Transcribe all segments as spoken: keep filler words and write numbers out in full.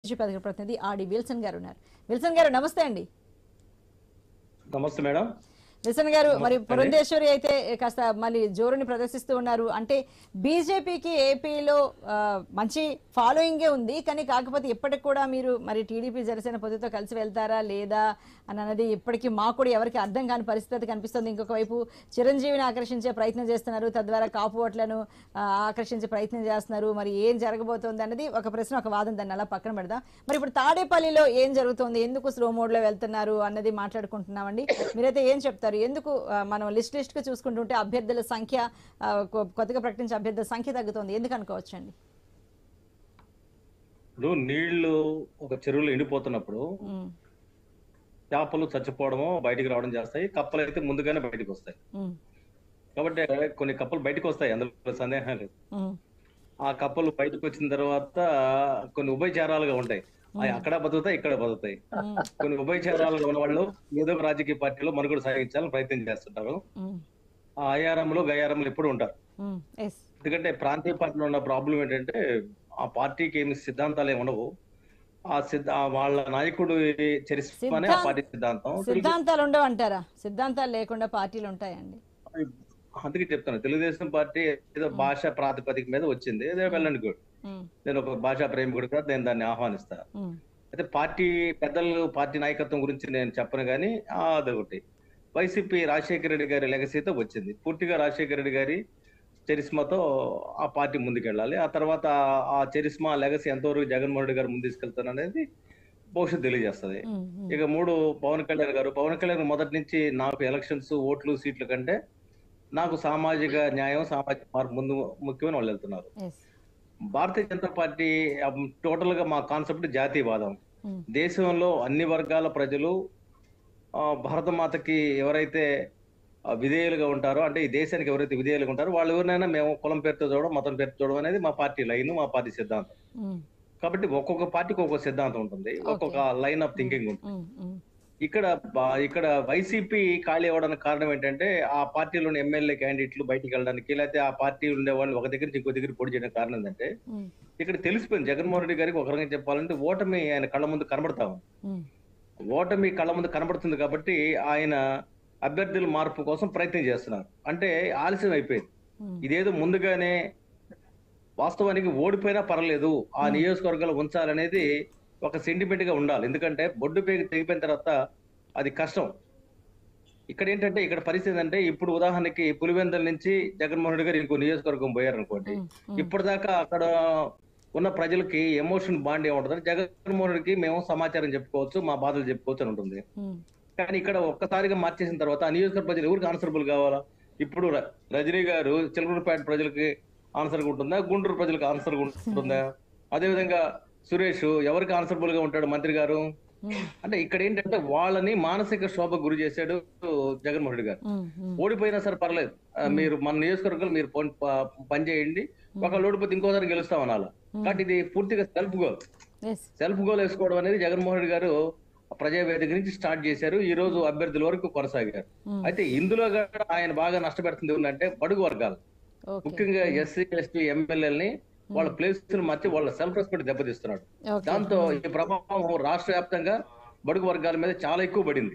పథక ప్రతినిధి ఆడి విల్సన్ గారు ఉన్నారు. విల్సన్ గారు నమస్తే అండి. నమస్తే మేడం. విల్సన్ గారు, మరి పురంధేశ్వరి అయితే కాస్త మళ్ళీ జోరుని ప్రదర్శిస్తూ ఉన్నారు. అంటే బీజేపీకి ఏపీలో మంచి ఫాలోయింగే ఉంది, కానీ కాకపోతే ఇప్పటికి కూడా మీరు మరి టీడీపీ జనసేన పొత్తుతో కలిసి వెళ్తారా లేదా అని అన్నది ఇప్పటికీ మాకు కూడా ఎవరికి అర్థం కాని పరిస్థితి కనిపిస్తుంది. ఇంకొక వైపు చిరంజీవిని ఆకర్షించే ప్రయత్నం చేస్తున్నారు, తద్వారా కాపు ఓట్లను ఆకర్షించే ప్రయత్నం చేస్తున్నారు. మరి ఏం జరగబోతోంది అన్నది ఒక ప్రశ్న, ఒక వాదం, దాన్ని అలా పక్కన పెడదాం. మరి ఇప్పుడు తాడేపల్లిలో ఏం జరుగుతోంది, ఎందుకు స్లో మోడ్ లో వెళ్తున్నారు అన్నది మాట్లాడుకుంటున్నామండి. మీరైతే ఏం చెప్తారు? ఎందుకు మనం లిస్ట్ లిస్ట్ గా చూసుకుంటుంటే అభ్యర్థుల సంఖ్య, కొత్తగా ప్రకటించే అభ్యర్థుల సంఖ్య తగ్గుతోంది, ఎందుకు అనుకోవచ్చండి? ఇప్పుడు నీళ్లు ఒక చెరువులో ఎండిపోతున్నప్పుడు చేపలు చచ్చిపోవడము బయటికి రావడం చేస్తాయి, కప్పలు అయితే ముందుగానే బయటకు వస్తాయి. కాబట్టి కొన్ని కప్పలు బయటకు వస్తాయి, అందులో సందేహం లేదు. ఆ కప్పలు బయటకు వచ్చిన తర్వాత కొన్ని ఉభయచారాలుగా ఉంటాయి, అవి అక్కడ బతుకుతాయి, ఇక్కడ బతుకుతాయి. కొన్ని ఉభయచారాలుగా ఉన్న వాళ్ళు ఏదో ఒక రాజకీయ పార్టీలో మనుగడ సాగించాలని ప్రయత్నం చేస్తుంటారు. ఆ అయారంలో గయారంలో ఎప్పుడు ఉంటారు. ఎందుకంటే ప్రాంతీయ పార్టీలో ఉన్న ప్రాబ్లం ఏంటంటే ఆ పార్టీకి ఏమి సిద్ధాంతాలు ఏమి ఉండవు. ఆ సిద్ధ వాళ్ళ నాయకుడు చరిస్మానే ఆ పార్టీ సిద్ధాంతం. సిద్ధాంతాలు ఉండవు అంటారా? సిద్ధాంతాలు లేకుండా పార్టీలు ఉంటాయండి? అందుకే చెప్తాను, తెలుగుదేశం పార్టీ ఏదో భాష ప్రాతిపదిక మీద వచ్చింది, ఏదో వెళ్ళండి గుడ్. నేను ఒక భాషా ప్రేమికుడు కూడా నేను దాన్ని ఆహ్వానిస్తా. అయితే పార్టీ పెద్దలు పార్టీ నాయకత్వం గురించి నేను చెప్పను, కానీ అదొకటి వైసీపీ రాజశేఖర రెడ్డి గారి లెగసీతో వచ్చింది. పూర్తిగా రాజశేఖర రెడ్డి గారి చరిస్మాతో ఆ పార్టీ ముందుకెళ్ళాలి. ఆ తర్వాత ఆ చరిస్మా లెగసీ ఎంతవరకు జగన్మోహన్ రెడ్డి గారు ముందు తీసుకెళ్తారు అనేది భవిష్యత్తు తెలియజేస్తుంది. ఇక మూడు పవన్ కళ్యాణ్ గారు. పవన్ కళ్యాణ్ మొదటి నుంచి నాకు ఎలక్షన్స్, ఓట్లు, సీట్ల కంటే నాకు సామాజిక న్యాయం, సామాజిక మార్పు ముందు ముఖ్యమైన వాళ్ళు వెళ్తున్నారు. భారతీయ జనతా పార్టీ టోటల్ గా మా కాన్సెప్ట్ జాతీయవాదం. దేశంలో అన్ని వర్గాల ప్రజలు భారతమాతకి ఎవరైతే విధేయులుగా ఉంటారో, అంటే ఈ దేశానికి ఎవరైతే విధేయులుగా ఉంటారో వాళ్ళు ఎవరినైనా మేము కులం పేరుతో చూడడం, మతం పేరుతో చూడడం అనేది మా పార్టీ లైన్, మా పార్టీ సిద్ధాంతం. కాబట్టి ఒక్కొక్క పార్టీకి ఒక్కొక్క సిద్ధాంతం ఉంటుంది, ఒక్కొక్క లైన్ ఆఫ్ థింకింగ్ ఉంటుంది. ఇక్కడ ఇక్కడ వైసీపీ ఖాళీ అవ్వడానికి కారణం ఏంటంటే ఆ పార్టీలోని ఎమ్మెల్యే క్యాండిడేట్లు బయటికి వెళ్ళడానికి, లేకపోతే ఆ పార్టీ ఉండే వాళ్ళు ఒక దగ్గర నుంచి ఇంకో దగ్గర పొడి చేయడానికి కారణం ఏంటంటే ఇక్కడ తెలిసిపోయింది జగన్మోహన్ రెడ్డి గారికి ఒక రకంగా చెప్పాలంటే ఓటమి ఆయన కళ్ళ ముందు కనబడతాము. ఓటమి కళ్ళ ముందు కనబడుతుంది కాబట్టి ఆయన అభ్యర్థుల మార్పు కోసం ప్రయత్నం చేస్తున్నారు. అంటే ఆలస్యం అయిపోయింది. ఇదేదో ముందుగానే వాస్తవానికి ఓడిపోయినా పర్లేదు ఆ నియోజకవర్గాలు ఉంచాలనేది ఒక సెంటిమెంట్ గా ఉండాలి. ఎందుకంటే బొడ్డు పేగి తెగిపోయిన తర్వాత అది కష్టం. ఇక్కడ ఏంటంటే ఇక్కడ పరిస్థితి అంటే ఇప్పుడు ఉదాహరణకి పులివెందుల నుంచి జగన్మోహన్ రెడ్డి గారు ఇంకో నియోజకవర్గం పోయారు అనుకోండి, ఇప్పటిదాకా అక్కడ ఉన్న ప్రజలకి ఎమోషన్ బాండ్ ఏముంటుంది, జగన్మోహన్ రెడ్డికి మేము సమాచారం చెప్పుకోవచ్చు, మా బాధలు చెప్పుకోవచ్చు అని ఉంటుంది. కానీ ఇక్కడ ఒక్కసారిగా మార్చేసిన తర్వాత ఆ నియోజకవర్గ ప్రజలు ఎవరికి ఆన్సరబుల్ కావాలా? ఇప్పుడు రజనీ గారు చిలకలూరుపేట ప్రజలకి ఆన్సర్ ఉంటుందా, గుంటూరు ప్రజలకు ఆన్సర్ ఉంటుందా? అదేవిధంగా సురేష్ ఎవరికి ఆన్సరబుల్ గా ఉంటాడు? మంత్రి గారు. అంటే ఇక్కడ ఏంటంటే వాళ్ళని మానసిక శోభ గురి చేశాడు జగన్మోహన్ రెడ్డి గారు. ఓడిపోయినా సరే పర్లేదు, మీరు మన నియోజకవర్గాలు మీరు పని చేయండి, ఒకళ్ళు ఓడిపోతే ఇంకోసారి గెలుస్తాం అనాల. కాబట్టి ఇది పూర్తిగా సెల్ఫ్ గోల్. సెల్ఫ్ గోల్ వేసుకోవడం అనేది జగన్మోహన్ రెడ్డి గారు ప్రజావేదిక నుంచి స్టార్ట్ చేశారు, ఈ రోజు అభ్యర్థుల వరకు కొనసాగారు. అయితే ఇందులో కూడా ఆయన బాగా నష్టపెడుతుంది ఏంటంటే బడుగు వర్గాలు, ముఖ్యంగా ఎస్సీ ఎస్టీ ఎమ్మెల్యేలని వాళ్ళ ప్లేస్ మార్చి వాళ్ళ సెల్ఫ్ రెస్పెక్ట్ దెబ్బతీస్తున్నాడు. దాంతో ఈ ప్రభావం రాష్ట్ర వ్యాప్తంగా బడుగు వర్గాల మీద చాలా ఎక్కువ పడింది.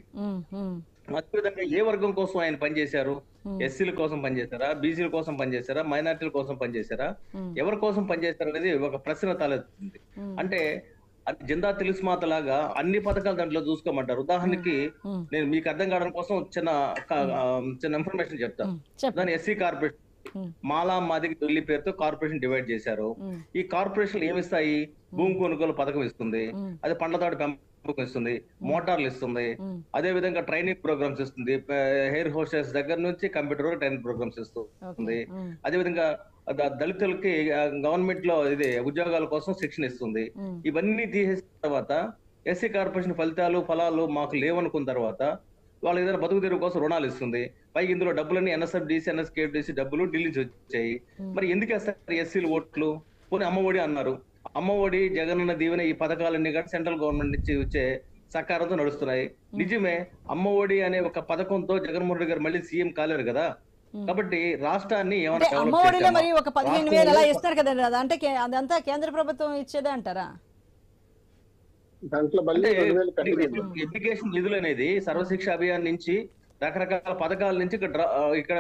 అదేవిధంగా ఏ వర్గం కోసం ఆయన పనిచేశారు? ఎస్సీల కోసం పనిచేశారా, బీసీల కోసం పనిచేశారా, మైనార్టీల కోసం పనిచేశారా, ఎవరి కోసం పనిచేశారు అనేది ఒక ప్రశ్న తలెత్తుంది. అంటే అది జిందా తెలుసుమాత లాగా అన్ని పథకాలు దాంట్లో చూసుకోమంటారు. ఉదాహరణకి నేను మీకు అర్థం కావడం కోసం చిన్న చిన్న ఇన్ఫర్మేషన్ చెప్తాను. దాని ఎస్సీ కార్పొరేషన్ మాలా మాదికి ఢిల్లీ పేరుతో కార్పొరేషన్ డివైడ్ చేశారు. ఈ కార్పొరేషన్ ఏమిస్తాయి? భూమి కొనుగోలు పథకం ఇస్తుంది, అది పండ్లతాడు పెంపకం ఇస్తుంది, మోటార్లు ఇస్తుంది, అదే విధంగా ట్రైనింగ్ ప్రోగ్రామ్స్ ఇస్తుంది, హెయిర్ హోస్టెస్ దగ్గర నుంచి కంప్యూటర్ ట్రైనింగ్ ప్రోగ్రామ్స్ ఇస్తుంది. అదే విధంగా దళితులకి గవర్నమెంట్ లో ఇది ఉద్యోగాల కోసం శిక్షణ ఇస్తుంది. ఇవన్నీ తీసేసిన తర్వాత ఎస్సీ కార్పొరేషన్ ఫలితాలు ఫలాలు మాకు లేవనుకున్న తర్వాత వాళ్ళు ఏదైనా బతుకు తెరువు కోసం రుణాలు ఇస్తుంది. పైకి ఇందులో డబ్బులన్నీ ఎన్ఎస్ఎఫ్ డిసి ఎన్ఎస్కేఎఫ్డిసి డబ్బులు ఢిల్లీ నుంచి వచ్చాయి. మరి ఎందుకు వేస్తారు ఎస్సీలు ఓట్లు? పోనీ అమ్మఒడి అన్నారు, అమ్మఒడి జగనన్న దీవెన ఈ పథకాలన్నీ కూడా సెంట్రల్ గవర్నమెంట్ నుంచి వచ్చే సహకారంతో నడుస్తున్నాయి. నిజమే, అమ్మఒడి అనే ఒక పథకంతో జగన్మోహన్ రెడ్డి గారు మళ్ళీ సీఎం కాలేరు కదా. కాబట్టి రాష్ట్రాన్ని అమ్మఒడిలో మరి ఒక పదిహేను వేలు అలా ఇస్తారు కదండి, అదంటే అదంతా కేంద్ర ప్రభుత్వం ఇచ్చేదే అంటారా? దాంట్లో మళ్ళీ అంటే రెండు వేలు కట్టింది. ఎడ్యుకేషన్ నిధులు అనేది సర్వశిక్ష అభియాన్ నుంచి రకరకాల పథకాల నుంచి ఇక్కడ డ్రా- ఇక్కడ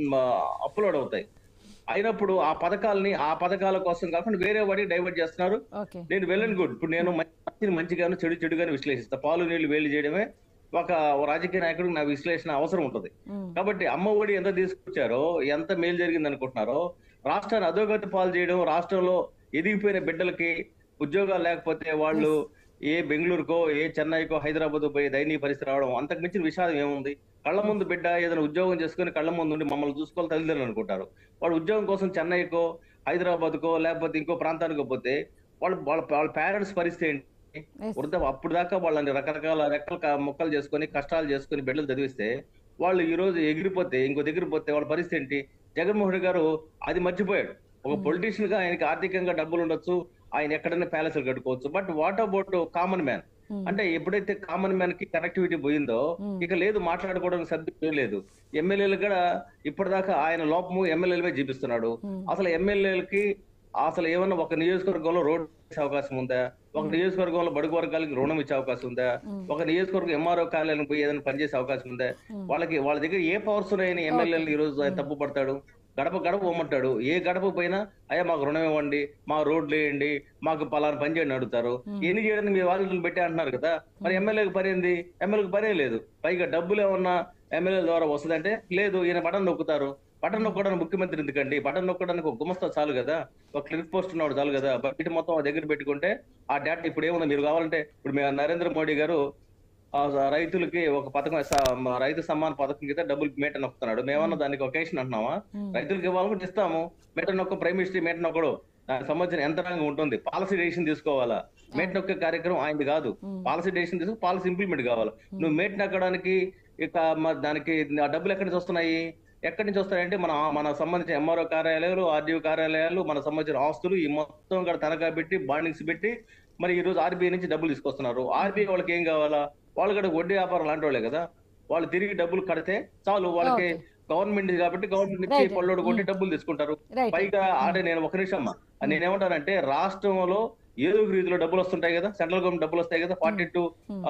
అప్లోడ్ అవుతాయి. అయినప్పుడు ఆ పథకాలని ఆ పథకాల కోసం కాకుండా వేరే వాడికి డైవర్ట్ చేస్తున్నారు. ఓకే నేను వెల్ అండ్ గుడ్. ఇప్పుడు నేను మంచిని మంచిగాను చెడు చెడుగాను విశ్లేషిస్తా. పాలు నీళ్లు వేలు చేయడమే ఒక రాజకీయ నాయకుడికి నా విశ్లేషణ అవసరం ఉంటుంది. కాబట్టి అమ్మ ఒడి ఎంత తీసుకొచ్చారో, ఎంత మేలు జరిగింది అనుకుంటున్నారో, రాష్ట్రాన్ని అధోగతి పాలు చేయడం, రాష్ట్రంలో ఎదిగిపోయిన బిడ్డలకి ఉద్యోగాలు లేకపోతే వాళ్ళు ఏ బెంగళూరుకో ఏ చెన్నైకో హైదరాబాద్ పోయి దయనీయ పరిస్థితి రావడం, అంతకు మించిన విషాదం ఏముంది? కళ్ళ ముందు బిడ్డ ఏదైనా ఉద్యోగం చేసుకుని కళ్ళ ముందు ఉండి మమ్మల్ని చూసుకోవాలి తల్లిదండ్రులు అనుకుంటారు. వాడు ఉద్యోగం కోసం చెన్నైకో హైదరాబాద్కో లేకపోతే ఇంకో ప్రాంతానికో పోతే వాళ్ళు వాళ్ళ వాళ్ళ పేరెంట్స్ పరిస్థితి ఏంటి? వృద్ధ అప్పుడు దాకా వాళ్ళని రకరకాల రెక్కలు క- ముక్కలు చేసుకొని కష్టాలు చేసుకొని బిడ్డలు చదివిస్తే వాళ్ళు ఈ రోజు ఎగిరిపోతే ఇంకో దగ్గర పోతే వాళ్ళ పరిస్థితి ఏంటి? జగన్మోహన్ రెడ్డి గారు అది మర్చిపోయాడు. ఒక పొలిటీషియన్ గా ఆయనకి ఆర్థికంగా డబ్బులు ఉండొచ్చు, ఆయన ఎక్కడైనా ప్యాలెస్లు కట్టుకోవచ్చు. But what about common man? అంటే ఎప్పుడైతే కామన్ మ్యాన్ కి కనెక్టివిటీ పోయిందో ఇక లేదు, మాట్లాడుకోవడానికి సబ్జెక్ట్ లేదు. ఎమ్మెల్యేలు కూడా ఇప్పటిదాకా ఆయన లోపము ఎమ్మెల్యేలమే చూపిస్తున్నాడు. అసలు ఎమ్మెల్యేలకి అసలు ఏమన్నా ఒక నియోజకవర్గంలో రోడ్డు వేసే అవకాశం ఉందా? ఒక నియోజకవర్గంలో బడుగు వర్గాలకి రుణం ఇచ్చే అవకాశం ఉందా? ఒక నియోజకవర్గం ఎంఆర్ఓ కార్యాలయం పోయి ఏదైనా పనిచేసే అవకాశం ఉందా? వాళ్ళకి వాళ్ళ దగ్గర ఏ పవర్స్ ఉన్నాయని ఎమ్మెల్యేలు ఈ రోజు ఆయన తప్పు పడతాడు? గడప గడప పోమంటాడు. ఏ గడప పోయినా అయ్యా మాకు రుణం ఇవ్వండి, మా రోడ్లు వేయండి, మాకు పలానా పని చేయండి అడుగుతారు. ఎన్ని చేయడానికి మీ వాళ్ళు పెట్టే అంటున్నారు కదా. మరి ఎమ్మెల్యేకి పని ఏంది? ఎమ్మెల్యేకి పనే లేదు. పైగా డబ్బులు ఏమన్నా ఎమ్మెల్యేల ద్వారా వస్తుందంటే లేదు, ఈయన బటన్ నొక్కుతారు. బటన్ నొక్కడానికి ముఖ్యమంత్రి ఎందుకండి? బటన్ నొక్కడానికి ఒక గుమస్తా చాలు కదా, ఒక క్లిక్ పోస్ట్ ఉన్నాడు చాలు కదా. బకెట్ మొత్తం ఆ దగ్గర పెట్టుకుంటే ఆ డేటా ఇప్పుడు ఏముంది? మీరు కావాలంటే ఇప్పుడు మీ నరేంద్ర మోడీ గారు ఆ రైతులకి ఒక పథకం స- రైతు సమ్మాన్ పథకం కింద డబ్బులు మేట నొక్కుతున్నాడు. మేమన్నా దానికి ఒకేషన్ అంటున్నామా? రైతులకు ఇవ్వాలనుకుంటే ఇస్తాము. మేట నొక్క ప్రైమ్ మినిస్టర్ మేట నొక్కడు. దానికి సంబంధించిన యంత్రాంగం ఉంటుంది. పాలసీ డెసిషన్ తీసుకోవాలా? మేట నొక్కే కార్యక్రమం ఆయనది కాదు. పాలసీ డెసిషన్ తీసుకుని పాలసీ ఇంప్లిమెంట్ కావాలి. నువ్వు మేట నొక్కడానికి ఇక మ- దానికి ఆ డబ్బులు ఎక్కడి నుంచి వస్తున్నాయి? ఎక్కడి నుంచి వస్తాయంటే మన మన సంబంధించిన ఎంఆర్ఓ కార్యాలయాలు, ఆర్డీఓ కార్యాలయాలు, మన సంబంధించిన ఆస్తులు ఈ మొత్తం కూడా తనఖా పెట్టి బాండింగ్స్ పెట్టి మరి ఈ రోజు ఆర్బీఐ నుంచి డబ్బులు తీసుకొస్తున్నారు. ఆర్బీఐ వాళ్ళకి ఏం కావాలా? వాళ్ళు కూడా వడ్డీ వ్యాపారం లాంటి వాళ్ళే కదా. వాళ్ళు తిరిగి డబ్బులు కడితే చాలు. వాళ్ళకి గవర్నమెంట్ కాబట్టి గవర్నమెంట్ నుంచి Right. పళ్ళోడు కొట్టి డబ్బులు తీసుకుంటారు. Right. పైగా ఆడే నేను ఒక నిమిషం అమ్మా, నేనేమంటానంటే రాష్ట్రంలో ఏదో ఒక రీతిలో డబ్బులు వస్తుంటాయి కదా, సెంట్రల్ గవర్నమెంట్ డబ్బులు వస్తాయి కదా, ఫార్టీ టూ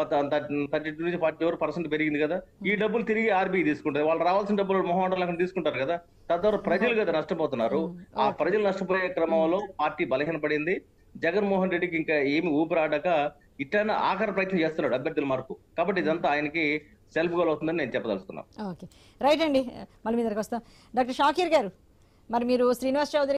థర్టీ టూ నుంచి ఫార్టీ ఫోర్ పర్సెంట్ పెరిగింది కదా. ఈ డబ్బులు తిరిగి ఆర్బీఐ తీసుకుంటారు. వాళ్ళు రావాల్సిన డబ్బులు మొహమాటం తీసుకుంటారు కదా. తద్వారా ప్రజలు కదా నష్టపోతున్నారు. ఆ ప్రజలు నష్టపోయే క్రమంలో పార్టీ బలహీనపడింది. జగన్మోహన్ రెడ్డికి ఇంకా ఏమి ఊపిరాడక ఇట్లా ఆఖరి ప్రయత్నం చేస్తున్నాడు అభ్యర్థుల మార్పు. కాబట్టి ఇదంతా ఆయనకి సెల్ఫ్ గోల్ అవుతుందని నేను చెప్పదలుచుకున్నాను. ఓకే రైట్ అండి, మళ్ళీ మీ దగ్గరకు వస్తాం. డాక్టర్ షాకీర్ గారు, మరి మీరు శ్రీనివాస్ చౌదరి